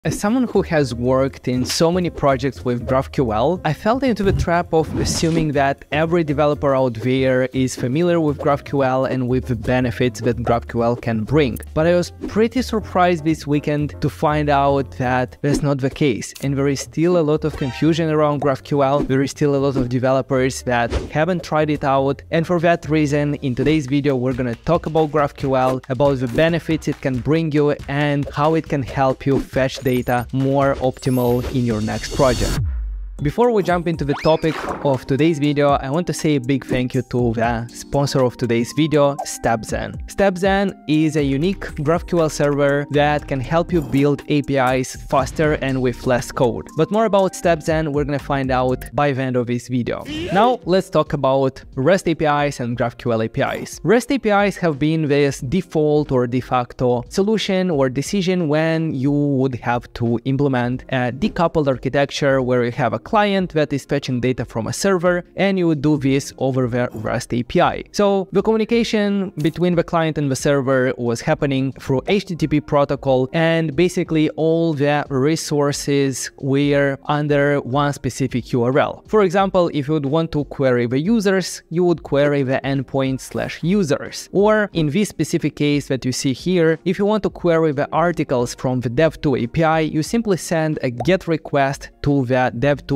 As someone who has worked in so many projects with GraphQL, I fell into the trap of assuming that every developer out there is familiar with GraphQL and with the benefits that GraphQL can bring. But I was pretty surprised this weekend to find out that that's not the case, and there is still a lot of confusion around GraphQL. There is still a lot of developers that haven't tried it out, and for that reason, in today's video, we're gonna talk about GraphQL, about the benefits it can bring you, and how it can help you fetch data more optimal in your next project. Before we jump into the topic of today's video, I want to say a big thank you to the sponsor of today's video, StepZen. StepZen is a unique GraphQL server that can help you build APIs faster and with less code. But more about StepZen, we're gonna find out by the end of this video. Now, let's talk about REST APIs and GraphQL APIs. REST APIs have been this default or de facto solution or decision when you would have to implement a decoupled architecture where you have a client that is fetching data from a server, and you would do this over the REST API. So the communication between the client and the server was happening through HTTP protocol, and basically all the resources were under one specific URL. For example, if you would want to query the users, you would query the endpoint/users. Or in this specific case that you see here, if you want to query the articles from the dev2 API, you simply send a GET request to the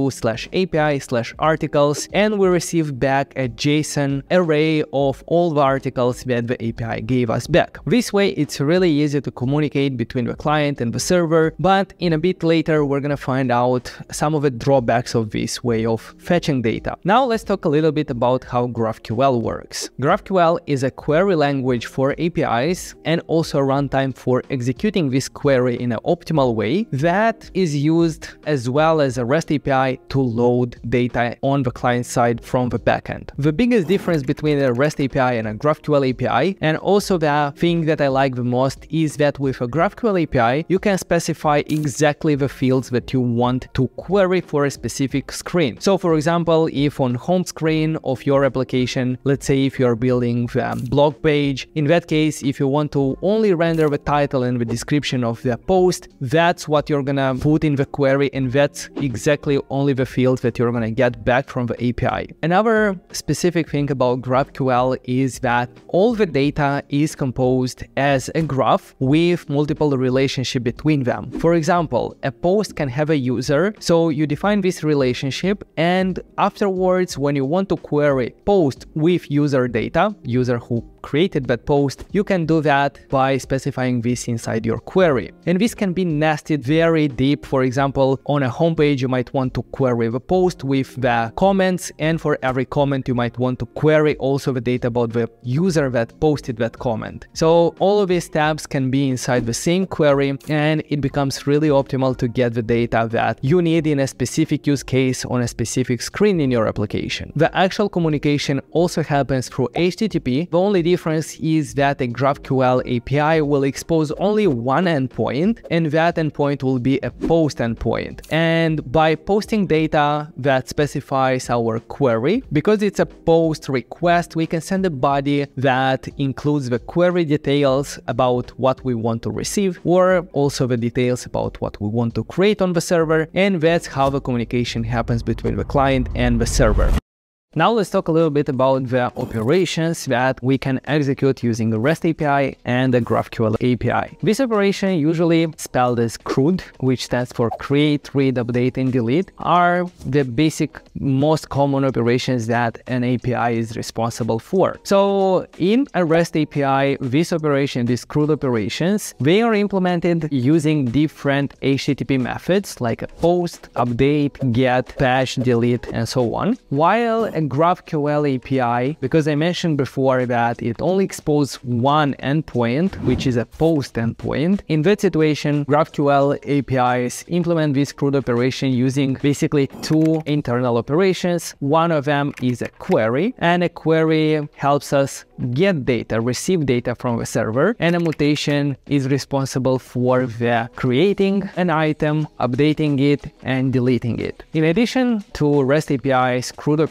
dev2/API/articles, and we receive back a JSON array of all the articles that the API gave us back. This way, it's really easy to communicate between the client and the server, but in a bit later, we're gonna find out some of the drawbacks of this way of fetching data. Now, let's talk a little bit about how GraphQL works. GraphQL is a query language for APIs and also a runtime for executing this query in an optimal way that is used as well as a REST API to load data on the client side from the backend. The biggest difference between a REST API and a GraphQL API, and also the thing that I like the most, is that with a GraphQL API, you can specify exactly the fields that you want to query for a specific screen. So for example, if on home screen of your application, let's say if you're building the blog page, in that case, if you want to only render the title and the description of the post, that's what you're gonna put in the query, and that's exactly only the fields that you're gonna get back from the API. Another specific thing about GraphQL is that all the data is composed as a graph with multiple relationships between them. For example, a post can have a user, so you define this relationship, and afterwards, when you want to query post with user data, user who created that post, you can do that by specifying this inside your query. And this can be nested very deep. For example, on a homepage, you might want to query the post with the comments, and for every comment, you might want to query also the data about the user that posted that comment. So all of these tabs can be inside the same query, and it becomes really optimal to get the data that you need in a specific use case on a specific screen in your application. The actual communication also happens through HTTP. The only difference is that a GraphQL API will expose only one endpoint, and that endpoint will be a post endpoint. And by posting data that specifies our query, because it's a post request, we can send a body that includes the query details about what we want to receive, or also the details about what we want to create on the server, and that's how the communication happens between the client and the server. Now let's talk a little bit about the operations that we can execute using the REST API and the GraphQL API. This operation, usually spelled as CRUD, which stands for create, read, update, and delete, are the basic most common operations that an API is responsible for. So in a REST API, this operation, these CRUD operations, they are implemented using different HTTP methods like a post, update, get, patch, delete, and so on. While a GraphQL API, because I mentioned before that it only exposes one endpoint, which is a post endpoint. In that situation, GraphQL APIs implement this CRUD operation using basically two internal operations. One of them is a query, and a query helps us get data, receive data from the server, and a mutation is responsible for the creating an item, updating it, and deleting it. In addition to REST API's CRUD operation,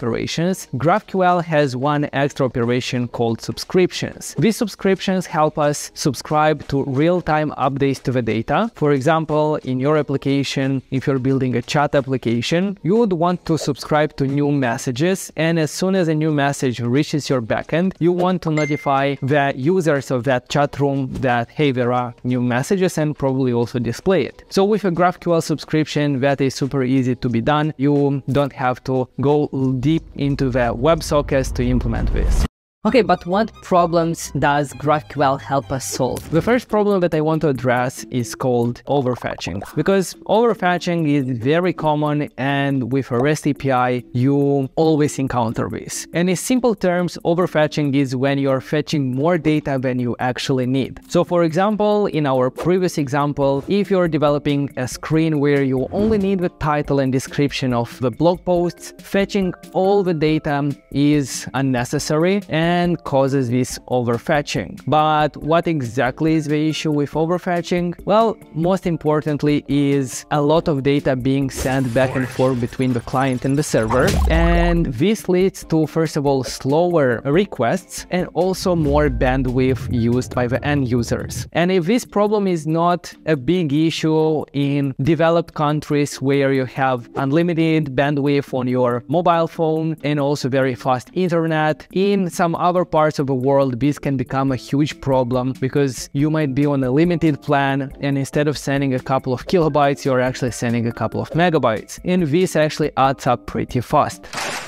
applications, GraphQL has one extra operation called subscriptions. These subscriptions help us subscribe to real-time updates to the data. For example, in your application, if you're building a chat application, you would want to subscribe to new messages, and as soon as a new message reaches your backend, you want to notify the users of that chat room that, hey, there are new messages, and probably also display it. So with a GraphQL subscription, that is super easy to be done. You don't have to go deep into the WebSockets to implement this. Okay, but what problems does GraphQL help us solve? The first problem that I want to address is called overfetching, because overfetching is very common, and with a REST API, you always encounter this. And in simple terms, overfetching is when you're fetching more data than you actually need. So for example, in our previous example, if you're developing a screen where you only need the title and description of the blog posts, fetching all the data is unnecessary and causes this overfetching. But what exactly is the issue with overfetching? Well, most importantly is a lot of data being sent back and forth between the client and the server, and this leads to, first of all, slower requests and also more bandwidth used by the end users. And if this problem is not a big issue in developed countries where you have unlimited bandwidth on your mobile phone and also very fast internet, in some other parts of the world, this can become a huge problem because you might be on a limited plan, and instead of sending a couple of kilobytes, you're actually sending a couple of megabytes. And this actually adds up pretty fast.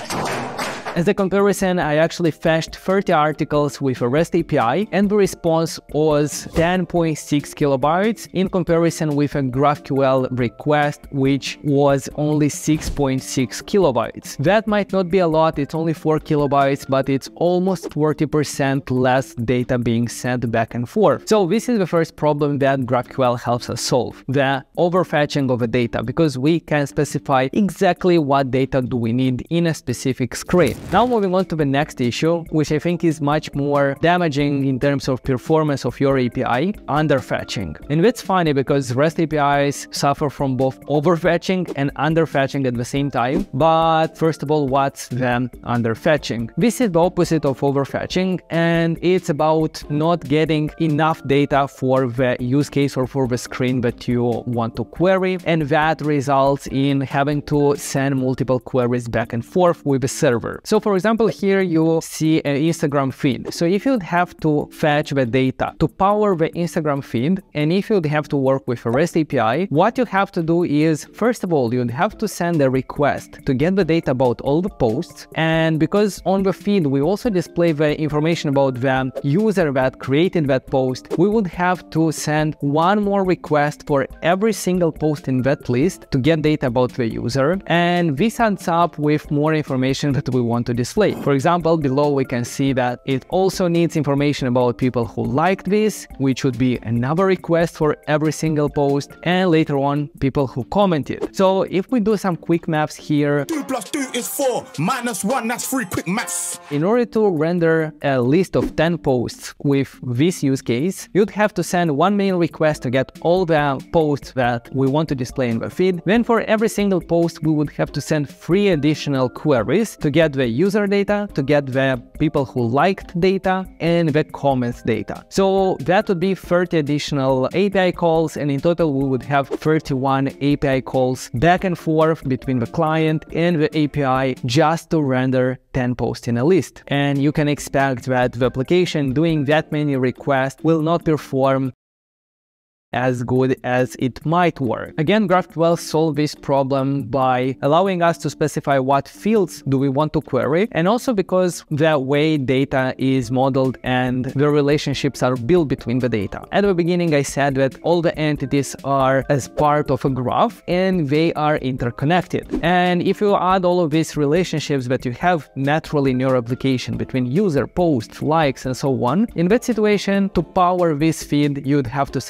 As a comparison, I actually fetched 30 articles with a REST API, and the response was 10.6 kilobytes in comparison with a GraphQL request, which was only 6.6 kilobytes. That might not be a lot, it's only 4 kilobytes, but it's almost 40% less data being sent back and forth. So this is the first problem that GraphQL helps us solve, the overfetching of the data, because we can specify exactly what data do we need in a specific screen. Now moving on to the next issue, which I think is much more damaging in terms of performance of your API, underfetching. And that's funny because REST APIs suffer from both overfetching and underfetching at the same time. But first of all, what's the underfetching? This is the opposite of overfetching, and it's about not getting enough data for the use case or for the screen that you want to query, and that results in having to send multiple queries back and forth with the server. So for example, here you see an Instagram feed. So if you'd have to fetch the data to power the Instagram feed, and if you'd have to work with a REST API, what you have to do is, first of all, you'd have to send a request to get the data about all the posts. And because on the feed we also display the information about the user that created that post, we would have to send one more request for every single post in that list to get data about the user. And this adds up with more information that we want to display. For example, below we can see that it also needs information about people who liked this, which would be another request for every single post, and later on people who commented. So if we do some quick maths here, 2 + 2 is 4, -1, that's 3, quick maths. In order to render a list of 10 posts with this use case, you'd have to send one main request to get all the posts that we want to display in the feed. Then for every single post, we would have to send 3 additional queries to get the user data, to get the people who liked data, and the comments data. So that would be 30 additional API calls, and in total we would have 31 API calls back and forth between the client and the API just to render 10 posts in a list. And you can expect that the application doing that many requests will not perform as good as it might work. Again, GraphQL solved this problem by allowing us to specify what fields do we want to query, and also because the way data is modeled and the relationships are built between the data. At the beginning, I said that all the entities are as part of a graph and they are interconnected. And if you add all of these relationships that you have naturally in your application between user, posts, likes, and so on, in that situation, to power this feed, you'd have to send one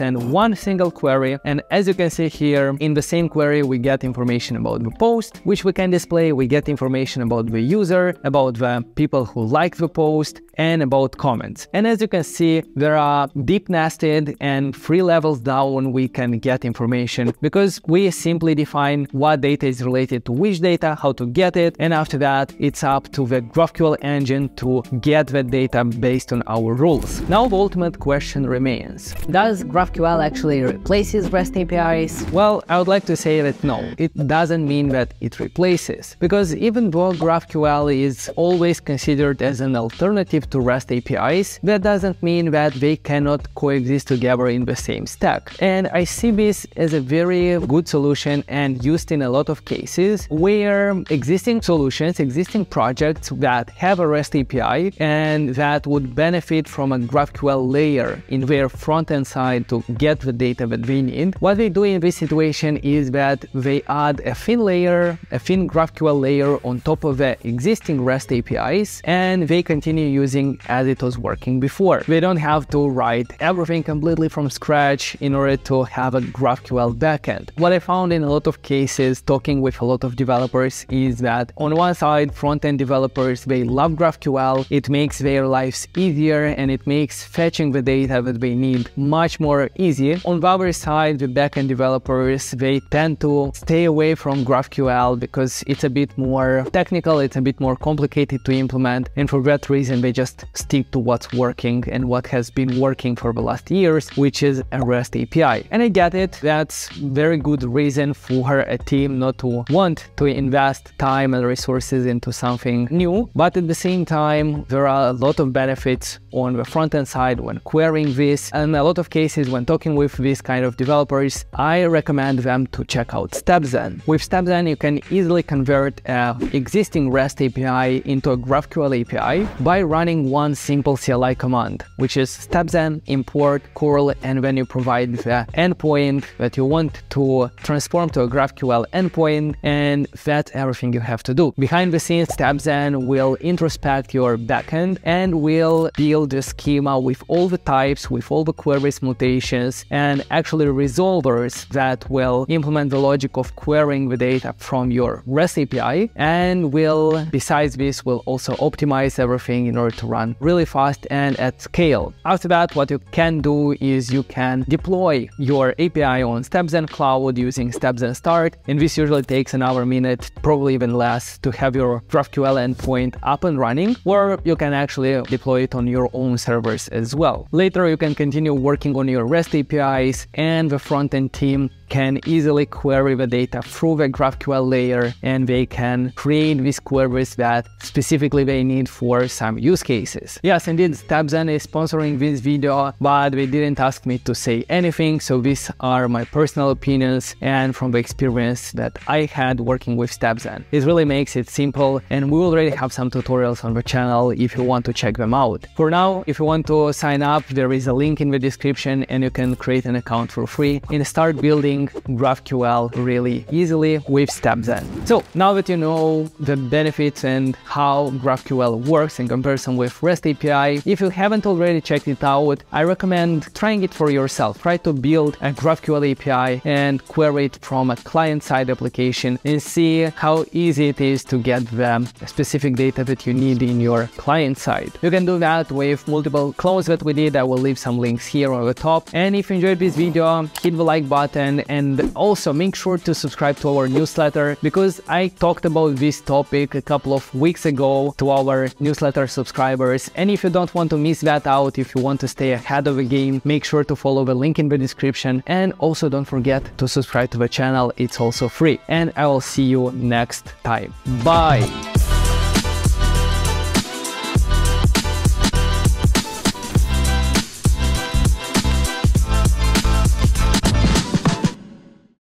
one single query. And as you can see here, in the same query, we get information about the post, which we can display. We get information about the user, about the people who like the post, and about comments. And as you can see, there are deep nested and 3 levels down we can get information, because we simply define what data is related to which data, how to get it, and after that it's up to the GraphQL engine to get that data based on our rules. Now the ultimate question remains. Does GraphQL actually replaces REST APIs? Well, I would like to say that no, it doesn't mean that it replaces, because even though GraphQL is always considered as an alternative to REST APIs, that doesn't mean that they cannot coexist together in the same stack. And I see this as a very good solution and used in a lot of cases where existing solutions, existing projects that have a REST API and that would benefit from a GraphQL layer in their front-end side to get the data that they need. What they do in this situation is that they add a thin layer, a thin GraphQL layer on top of the existing REST APIs, and they continue using as it was working before. They don't have to write everything completely from scratch in order to have a GraphQL backend. What I found in a lot of cases talking with a lot of developers is that on one side, front-end developers, they love GraphQL. It makes their lives easier and it makes fetching the data that they need much more easy. On the other side, the backend developers, they tend to stay away from GraphQL because it's a bit more technical, it's a bit more complicated to implement, and for that reason they just stick to what's working and what has been working for the last years, which is a REST API. And I get it, that's very good reason for a team not to want to invest time and resources into something new, but at the same time there are a lot of benefits on the front-end side when querying this, and a lot of cases when talking with these kind of developers, I recommend them to check out StepZen. With StepZen, you can easily convert an existing REST API into a GraphQL API by running one simple CLI command, which is StepZen import curl, and then you provide the endpoint that you want to transform to a GraphQL endpoint, and that's everything you have to do. Behind the scenes, StepZen will introspect your backend and will build a schema with all the types, with all the queries, mutations, and actually resolvers that will implement the logic of querying the data from your REST API, and will, besides this, will also optimize everything in order to run really fast and at scale. After that, what you can do is you can deploy your API on StepZen Cloud using StepZen Start, and this usually takes an hour, minute, probably even less, to have your GraphQL endpoint up and running, or you can actually deploy it on your own servers as well. Later, you can continue working on your REST APIs, and the front-end team can easily query the data through the GraphQL layer, and they can create these queries that specifically they need for some use cases. Yes, indeed, StepZen is sponsoring this video, but they didn't ask me to say anything, so these are my personal opinions and from the experience that I had working with StepZen. It really makes it simple, and we already have some tutorials on the channel if you want to check them out. For now, if you want to sign up, there is a link in the description and you can create an account for free and start building GraphQL really easily with StepZen. So now that you know the benefits and how GraphQL works in comparison with REST API, if you haven't already checked it out, I recommend trying it for yourself. Try to build a GraphQL API and query it from a client-side application and see how easy it is to get the specific data that you need in your client side. You can do that with multiple clones that we did. I will leave some links here on the top. And if you enjoyed this video, hit the like button, and also make sure to subscribe to our newsletter, because I talked about this topic a couple of weeks ago to our newsletter subscribers. And if you don't want to miss that out, if you want to stay ahead of the game, make sure to follow the link in the description, and also don't forget to subscribe to the channel. It's also free, and I will see you next time. Bye.